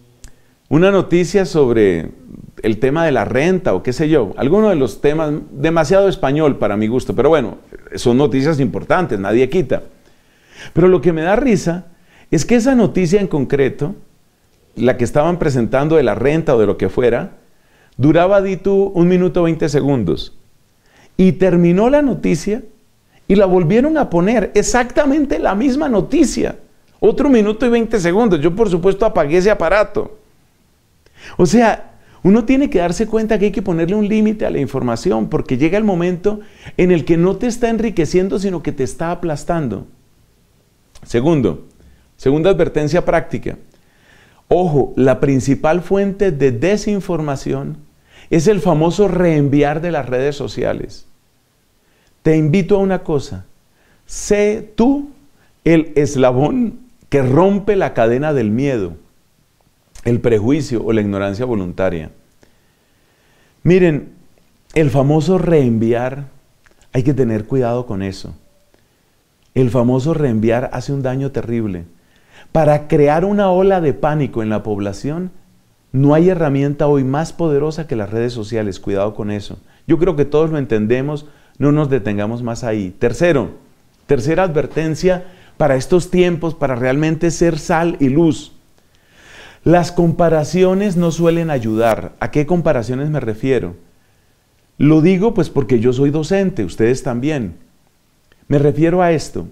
sobre el tema de la renta o qué sé yo, alguno de los temas demasiado español para mi gusto, pero bueno, son noticias importantes, nadie quita. Pero lo que me da risa es que esa noticia en concreto, la que estaban presentando de la renta o de lo que fuera, duraba, di tú, 1 minuto 20 segundos. Y terminó la noticia y la volvieron a poner, exactamente la misma noticia, otro 1 minuto y 20 segundos. Yo por supuesto apagué ese aparato. O sea, uno tiene que darse cuenta que hay que ponerle un límite a la información porque llega el momento en el que no te está enriqueciendo, sino que te está aplastando. Segundo, Segunda advertencia práctica. Ojo, la principal fuente de desinformación es el famoso reenviar de las redes sociales. Te invito a una cosa. Sé tú el eslabón que rompe la cadena del miedo, el prejuicio o la ignorancia voluntaria. Miren, el famoso reenviar, hay que tener cuidado con eso. El famoso reenviar hace un daño terrible. Para crear una ola de pánico en la población, no hay herramienta hoy más poderosa que las redes sociales. Cuidado con eso. Yo creo que todos lo entendemos, no nos detengamos más ahí. Tercera advertencia para estos tiempos, para realmente ser sal y luz. Las comparaciones no suelen ayudar. ¿A qué comparaciones me refiero? Lo digo pues porque yo soy docente, ustedes también. Me refiero a esto.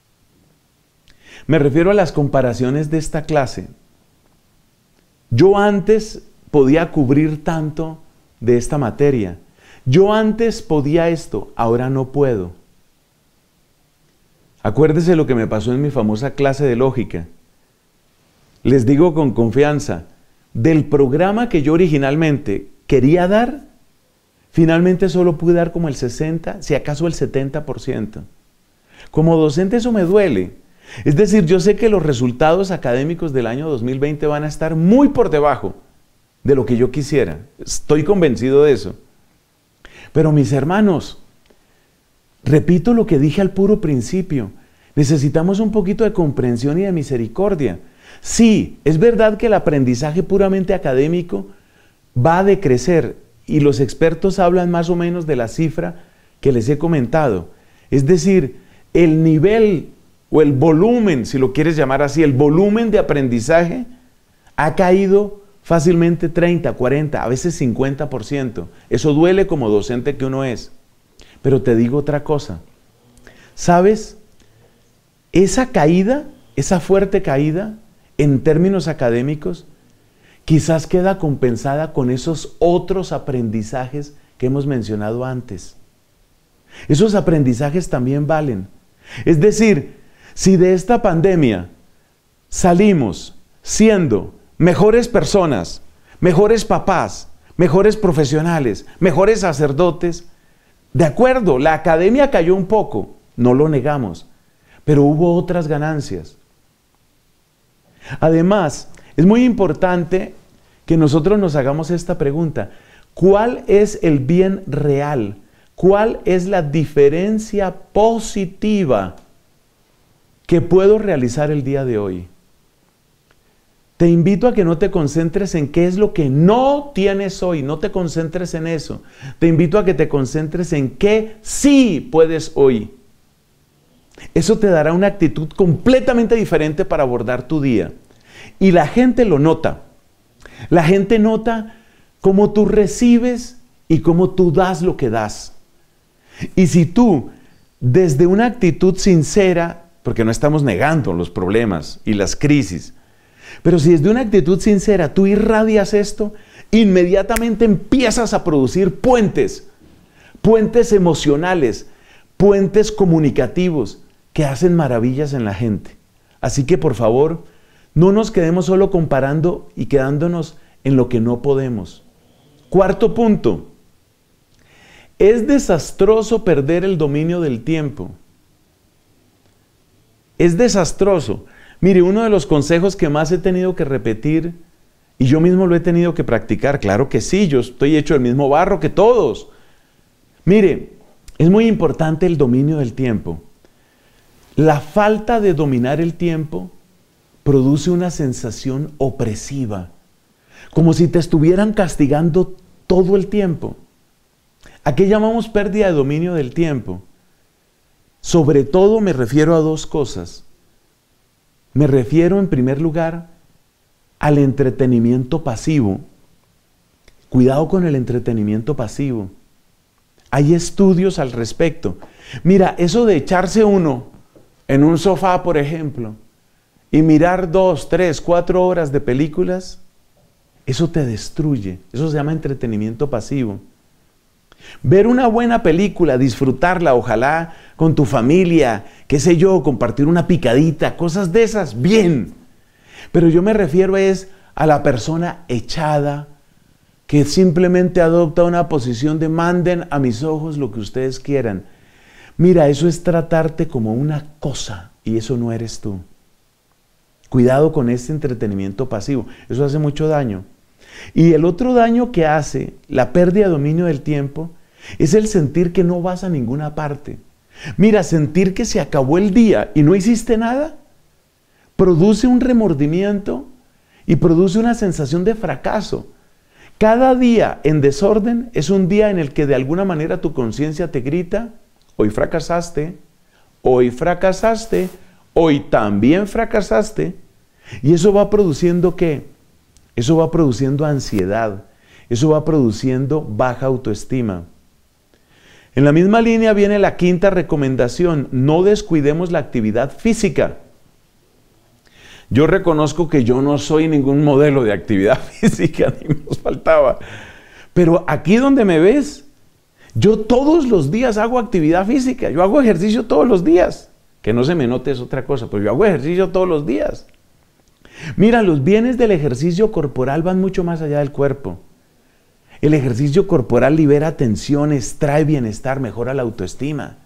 Me refiero a las comparaciones de esta clase. Yo antes podía cubrir tanto de esta materia. Yo antes podía esto, ahora no puedo. Acuérdese lo que me pasó en mi famosa clase de lógica. Les digo con confianza, del programa que yo originalmente quería dar, finalmente solo pude dar como el 60, si acaso el 70%. Como docente eso me duele. Es decir, yo sé que los resultados académicos del año 2020 van a estar muy por debajo de lo que yo quisiera. Estoy convencido de eso. Pero mis hermanos, repito lo que dije al puro principio, necesitamos un poquito de comprensión y de misericordia. Sí, es verdad que el aprendizaje puramente académico va a decrecer y los expertos hablan más o menos de la cifra que les he comentado. Es decir, el nivel o el volumen, si lo quieres llamar así, el volumen de aprendizaje ha caído fácilmente 30, 40, a veces 50%. Eso duele como docente que uno es. Pero te digo otra cosa. ¿Sabes? Esa caída, esa fuerte caída, en términos académicos, quizás queda compensada con esos otros aprendizajes que hemos mencionado antes. Esos aprendizajes también valen. Es decir, si de esta pandemia salimos siendo mejores personas, mejores papás, mejores profesionales, mejores sacerdotes, de acuerdo, la academia cayó un poco, no lo negamos, pero hubo otras ganancias. Además, es muy importante que nosotros nos hagamos esta pregunta. ¿Cuál es el bien real? ¿Cuál es la diferencia positiva que puedo realizar el día de hoy? Te invito a que no te concentres en qué es lo que no tienes hoy, no te concentres en eso. Te invito a que te concentres en qué sí puedes hoy. Eso te dará una actitud completamente diferente para abordar tu día. Y la gente lo nota. La gente nota cómo tú recibes y cómo tú das lo que das. Y si tú, desde una actitud sincera, porque no estamos negando los problemas y las crisis, pero si desde una actitud sincera tú irradias esto, inmediatamente empiezas a producir puentes emocionales, puentes comunicativos que hacen maravillas en la gente. Así que por favor, no nos quedemos solo comparando y quedándonos en lo que no podemos. Cuarto punto, es desastroso perder el dominio del tiempo. Es desastroso. Mire, uno de los consejos que más he tenido que repetir, y yo mismo lo he tenido que practicar, claro que sí, yo estoy hecho del mismo barro que todos. Mire, es muy importante el dominio del tiempo. La falta de dominar el tiempo produce una sensación opresiva, como si te estuvieran castigando todo el tiempo. ¿A qué llamamos pérdida de dominio del tiempo? Sobre todo me refiero a dos cosas. Me refiero en primer lugar al entretenimiento pasivo. Cuidado con el entretenimiento pasivo. Hay estudios al respecto. Mira, eso de echarse uno en un sofá, por ejemplo, y mirar 2, 3, 4 horas de películas, eso te destruye. Eso se llama entretenimiento pasivo. Ver una buena película, disfrutarla, ojalá con tu familia, qué sé yo, compartir una picadita, cosas de esas, bien. Pero yo me refiero a la persona echada, que simplemente adopta una posición de manden a mis ojos lo que ustedes quieran. Mira, eso es tratarte como una cosa y eso no eres tú. Cuidado con este entretenimiento pasivo, eso hace mucho daño. Y el otro daño que hace la pérdida de dominio del tiempo es el sentir que no vas a ninguna parte. Mira, sentir que se acabó el día y no hiciste nada, produce un remordimiento y produce una sensación de fracaso. Cada día en desorden es un día en el que de alguna manera tu conciencia te grita, hoy fracasaste, hoy también fracasaste. Y eso va produciendo ¿qué? Eso va produciendo ansiedad, eso va produciendo baja autoestima. En la misma línea viene la quinta recomendación, no descuidemos la actividad física. Yo reconozco que yo no soy ningún modelo de actividad física, ni nos faltaba. Pero aquí donde me ves, yo todos los días hago actividad física, yo hago ejercicio todos los días. Que no se me note es otra cosa, pero yo hago ejercicio todos los días. Mira, los bienes del ejercicio corporal van mucho más allá del cuerpo. El ejercicio corporal libera tensiones, trae bienestar, mejora la autoestima.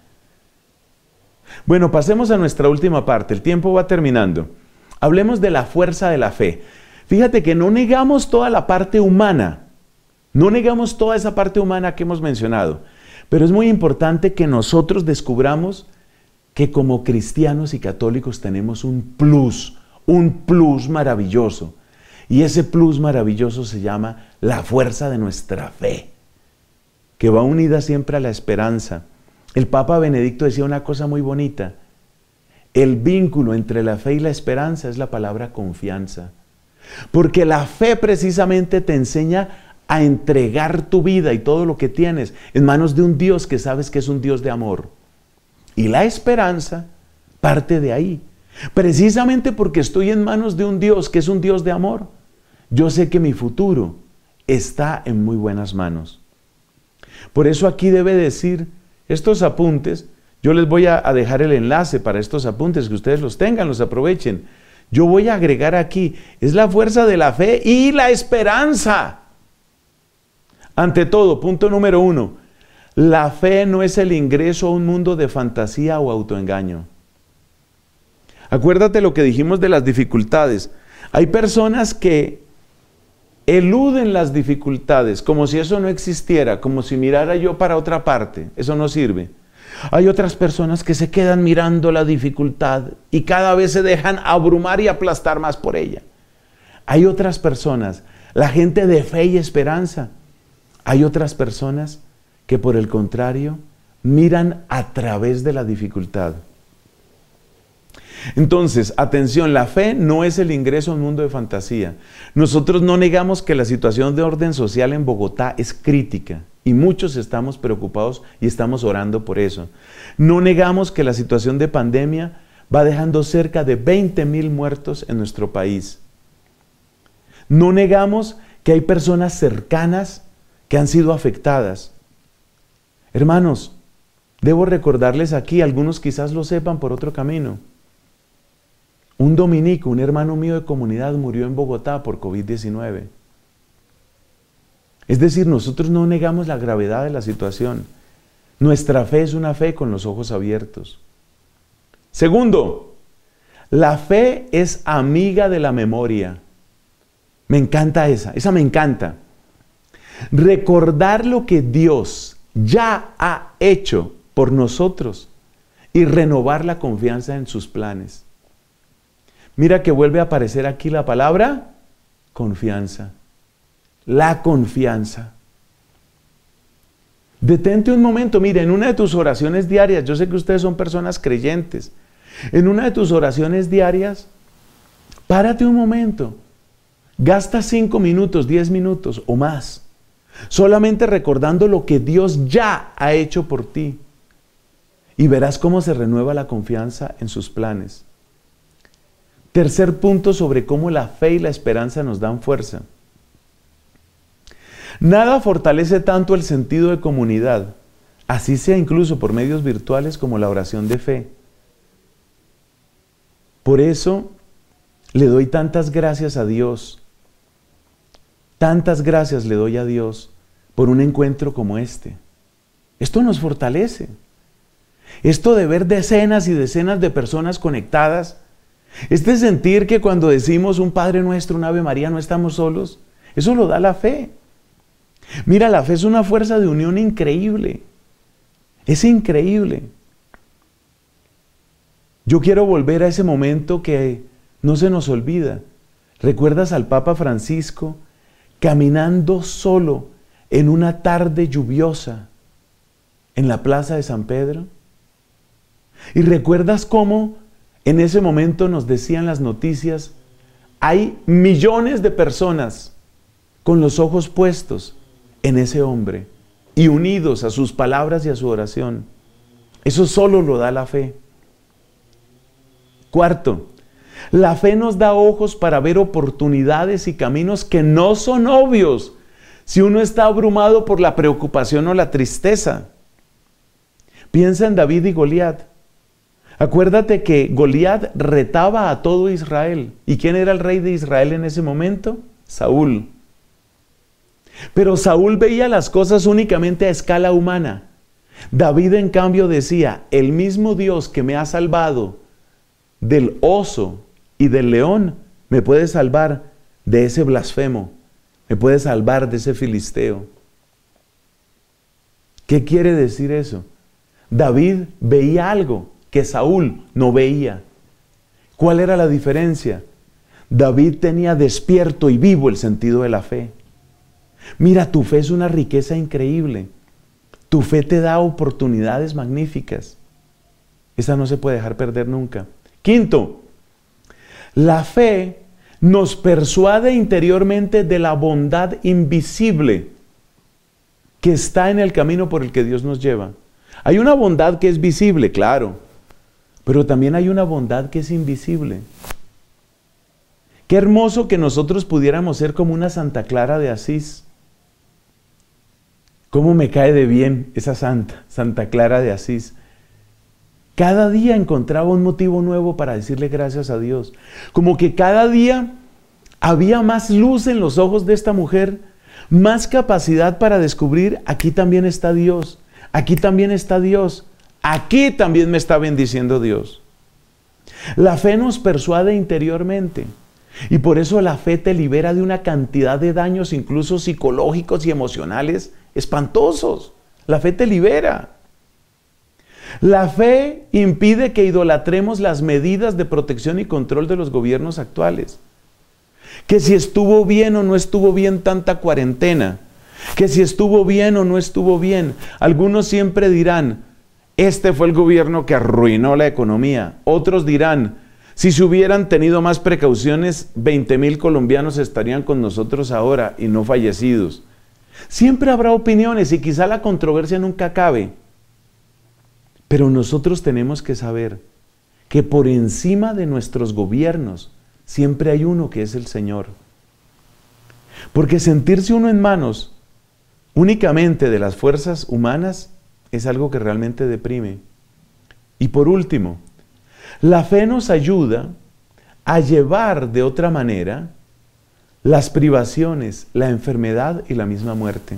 Bueno, pasemos a nuestra última parte, el tiempo va terminando. Hablemos de la fuerza de la fe. Fíjate que no negamos toda la parte humana, no negamos toda esa parte humana que hemos mencionado, pero es muy importante que nosotros descubramos que como cristianos y católicos tenemos un plus maravilloso. Y ese plus maravilloso se llama la fuerza de nuestra fe, que va unida siempre a la esperanza. El Papa Benedicto decía una cosa muy bonita. El vínculo entre la fe y la esperanza es la palabra confianza. Porque la fe precisamente te enseña a entregar tu vida y todo lo que tienes en manos de un Dios que sabes que es un Dios de amor. Y la esperanza parte de ahí. Precisamente porque estoy en manos de un Dios que es un Dios de amor, yo sé que mi futuro está en muy buenas manos. Por eso aquí debe decir estos apuntes. Yo les voy a dejar el enlace para estos apuntes, que ustedes los tengan, los aprovechen. Yo voy a agregar aquí, es la fuerza de la fe y la esperanza. Ante todo, punto número 1, la fe no es el ingreso a un mundo de fantasía o autoengaño. Acuérdate lo que dijimos de las dificultades. Hay personas que eluden las dificultades como si eso no existiera, como si mirara yo para otra parte. Eso no sirve. Hay otras personas que se quedan mirando la dificultad y cada vez se dejan abrumar y aplastar más por ella. Hay otras personas, la gente de fe y esperanza. Hay otras personas que por el contrario miran a través de la dificultad. Entonces, atención, la fe no es el ingreso a un mundo de fantasía. Nosotros no negamos que la situación de orden social en Bogotá es crítica y muchos estamos preocupados y estamos orando por eso. No negamos que la situación de pandemia va dejando cerca de 20,000 muertos en nuestro país. No negamos que hay personas cercanas que han sido afectadas. Hermanos, debo recordarles aquí, algunos quizás lo sepan por otro camino. Un dominico, un hermano mío de comunidad, murió en Bogotá por COVID-19. Es decir, nosotros no negamos la gravedad de la situación. Nuestra fe es una fe con los ojos abiertos. Segundo, la fe es amiga de la memoria. Me encanta esa me encanta. Recordar lo que Dios ya ha hecho por nosotros y renovar la confianza en sus planes. Mira que vuelve a aparecer aquí la palabra confianza. La confianza. Detente un momento, mira, en una de tus oraciones diarias, yo sé que ustedes son personas creyentes, en una de tus oraciones diarias, párate un momento, gasta 5 minutos, 10 minutos o más, solamente recordando lo que Dios ya ha hecho por ti, y verás cómo se renueva la confianza en sus planes. Tercer punto sobre cómo la fe y la esperanza nos dan fuerza. Nada fortalece tanto el sentido de comunidad, así sea incluso por medios virtuales como la oración de fe. Por eso le doy tantas gracias a Dios, tantas gracias le doy a Dios por un encuentro como este. Esto nos fortalece. Esto de ver decenas y decenas de personas conectadas, este sentir que cuando decimos un Padre Nuestro, un Ave María, no estamos solos, eso lo da la fe. Mira, la fe es una fuerza de unión increíble. Es increíble. Yo quiero volver a ese momento que no se nos olvida. ¿Recuerdas al Papa Francisco caminando solo en una tarde lluviosa en la plaza de San Pedro? ¿Y recuerdas cómo en ese momento nos decían las noticias, hay millones de personas con los ojos puestos en ese hombre y unidos a sus palabras y a su oración? Eso solo lo da la fe. Cuarto, la fe nos da ojos para ver oportunidades y caminos que no son obvios si uno está abrumado por la preocupación o la tristeza. Piensa en David y Goliat. Acuérdate que Goliat retaba a todo Israel. ¿Y quién era el rey de Israel en ese momento? Saúl. Pero Saúl veía las cosas únicamente a escala humana. David, en cambio, decía, el mismo Dios que me ha salvado del oso y del león, me puede salvar de ese blasfemo, me puede salvar de ese filisteo. ¿Qué quiere decir eso? David veía algo que Saúl no veía. ¿Cuál era la diferencia? David tenía despierto y vivo el sentido de la fe. Mira, tu fe es una riqueza increíble. Tu fe te da oportunidades magníficas. Esa no se puede dejar perder nunca. Quinto, la fe nos persuade interiormente de la bondad invisible que está en el camino por el que Dios nos lleva. Hay una bondad que es visible, claro, pero también hay una bondad que es invisible. Qué hermoso que nosotros pudiéramos ser como una Santa Clara de Asís. ¿Cómo me cae de bien esa Santa Clara de Asís? Cada día encontraba un motivo nuevo para decirle gracias a Dios. Como que cada día había más luz en los ojos de esta mujer, más capacidad para descubrir, aquí también está Dios, aquí también está Dios, aquí también me está bendiciendo Dios. La fe nos persuade interiormente y por eso la fe te libera de una cantidad de daños, incluso psicológicos y emocionales, espantosos. La fe te libera. La fe impide que idolatremos las medidas de protección y control de los gobiernos actuales. Que si estuvo bien o no estuvo bien tanta cuarentena, que si estuvo bien o no estuvo bien. Algunos siempre dirán, este fue el gobierno que arruinó la economía. Otros dirán, si se hubieran tenido más precauciones, 20,000 colombianos estarían con nosotros ahora y no fallecidos. Siempre habrá opiniones y quizá la controversia nunca acabe. Pero nosotros tenemos que saber que por encima de nuestros gobiernos siempre hay uno que es el Señor. Porque sentirse uno en manos únicamente de las fuerzas humanas es algo que realmente deprime. Y por último, la fe nos ayuda a llevar de otra manera las privaciones, la enfermedad y la misma muerte.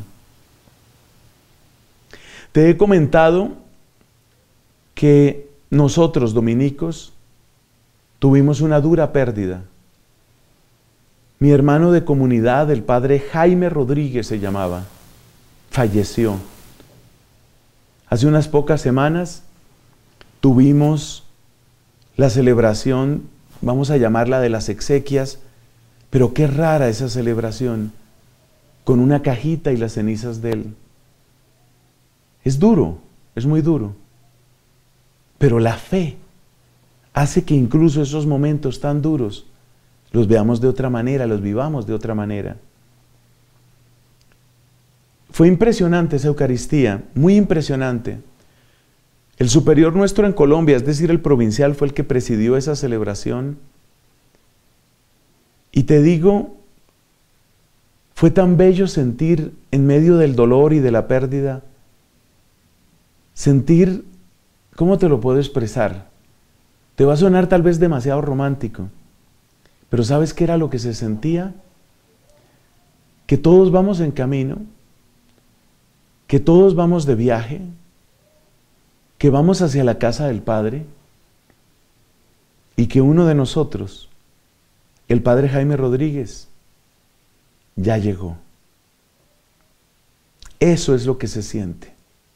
Te he comentado que nosotros, dominicos, tuvimos una dura pérdida. Mi hermano de comunidad, el padre Jaime Rodríguez se llamaba, falleció. Hace unas pocas semanas tuvimos la celebración, vamos a llamarla de las exequias, pero qué rara esa celebración, con una cajita y las cenizas de él. Es duro, es muy duro. Pero la fe hace que incluso esos momentos tan duros los veamos de otra manera, los vivamos de otra manera. Fue impresionante esa Eucaristía, muy impresionante. El superior nuestro en Colombia, es decir, el provincial, fue el que presidió esa celebración. Y te digo, fue tan bello sentir en medio del dolor y de la pérdida sentir, ¿cómo te lo puedo expresar? Te va a sonar tal vez demasiado romántico, pero ¿sabes qué era lo que se sentía? Que todos vamos en camino, que todos vamos de viaje, que vamos hacia la casa del Padre y que uno de nosotros, el Padre Jaime Rodríguez, ya llegó. Eso es lo que se siente.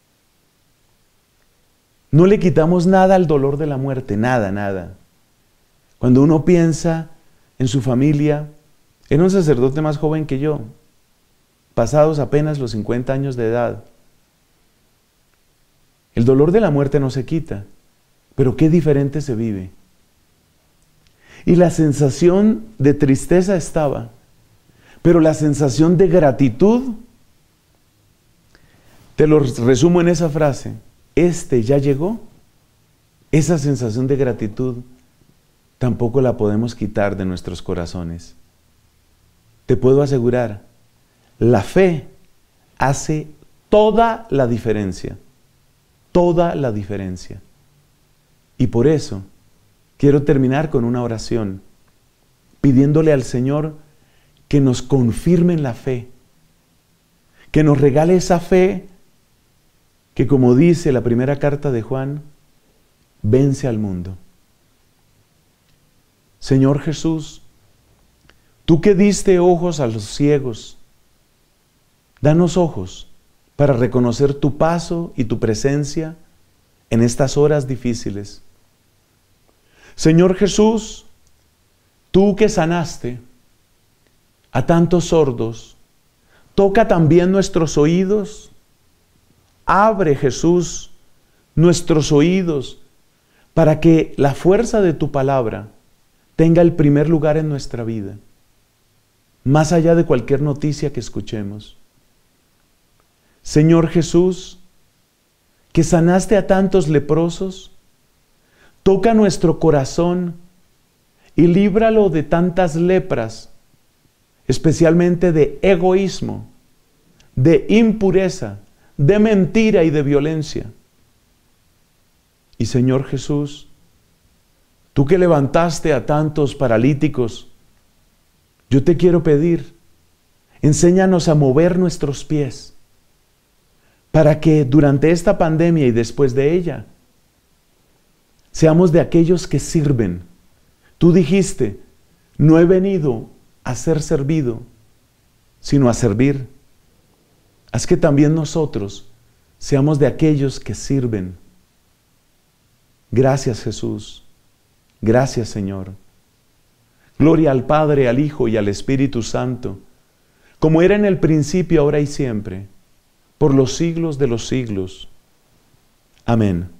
No le quitamos nada al dolor de la muerte, nada, nada. Cuando uno piensa en su familia, era un sacerdote más joven que yo, pasados apenas los 50 años de edad. El dolor de la muerte no se quita, pero qué diferente se vive. Y la sensación de tristeza estaba, pero la sensación de gratitud, te lo resumo en esa frase, ya llegó. Esa sensación de gratitud tampoco la podemos quitar de nuestros corazones. Te puedo asegurar, la fe hace toda la diferencia. Toda la diferencia. Y por eso quiero terminar con una oración, pidiéndole al Señor que nos confirme en la fe, que nos regale esa fe que, como dice la primera carta de Juan, vence al mundo. Señor Jesús, tú que diste ojos a los ciegos, danos ojos para reconocer tu paso y tu presencia en estas horas difíciles. Señor Jesús, tú que sanaste a tantos sordos, toca también nuestros oídos. Abre, Jesús, nuestros oídos para que la fuerza de tu palabra tenga el primer lugar en nuestra vida, más allá de cualquier noticia que escuchemos. Señor Jesús, que sanaste a tantos leprosos, toca nuestro corazón y líbralo de tantas lepras, especialmente de egoísmo, de impureza, de mentira y de violencia. Y Señor Jesús, tú que levantaste a tantos paralíticos, yo te quiero pedir, enséñanos a mover nuestros pies, para que durante esta pandemia y después de ella, seamos de aquellos que sirven. Tú dijiste, no he venido a ser servido, sino a servir. Haz que también nosotros seamos de aquellos que sirven. Gracias, Jesús. Gracias, Señor. Gloria al Padre, al Hijo y al Espíritu Santo, como era en el principio, ahora y siempre, por los siglos de los siglos. Amén.